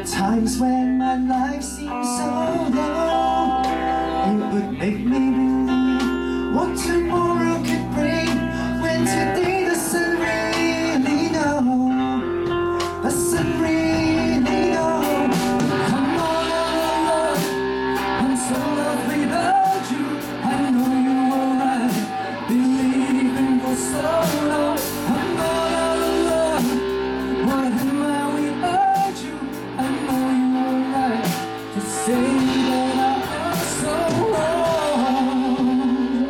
Times when my life seems so long, it would make me believe what tomorrow could bring. When today doesn't really know, doesn't really know. Come on, love, I'm so lost without you. I know you were right, believing for so long. I'm not out of love, what am I without you? I know you were right to say that I was so wrong.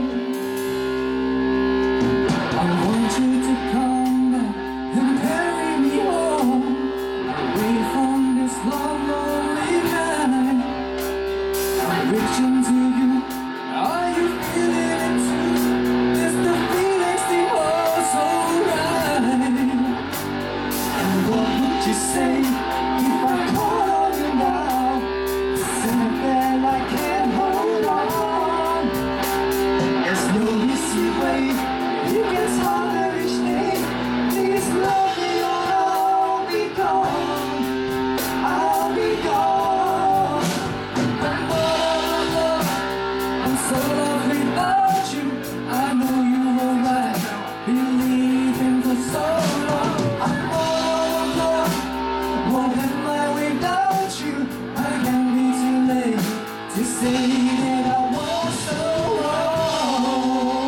I want you to come back and carry me home, away from this long, lonely night. I'm reaching to you, are you feeling it too? Is the feeling still so right? And what would you say if I called on you now? Sitting there I can't hold on. There's no easy way, it gets harder each day. Please love me or I'll be gone, I'll be gone. I'm all out of love, I'm so lost without you. I know you were right, believing for so long. I'm all out of love, what am I without you? I can't be too late to say that I was so wrong.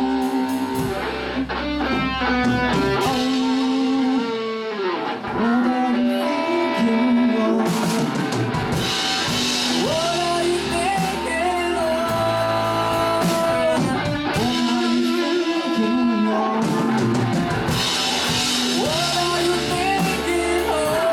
What are you thinking of? What are you thinking of? What are you thinking of? What are you thinking of?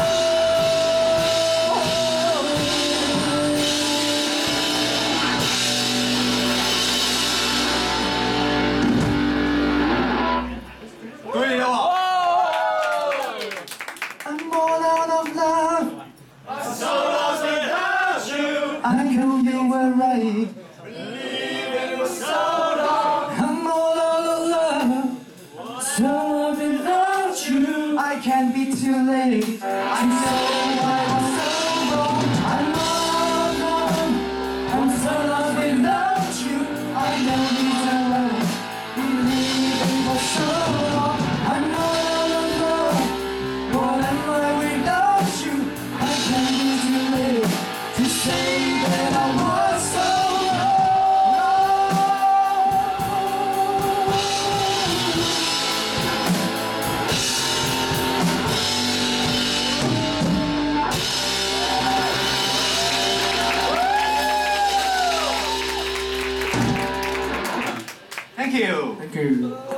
I'm all out of love, I'm so lost without you. I know you were right. Believing for so long. I'm all out of love, so lost without you. I can't be too late. I know I was so wrong. I'm all out of love, I'm so lost without you. I know you were right, believing for so long. I'm all out of love, what am I without you? I can't be too late to say that I was so wrong. Thank you. Thank you.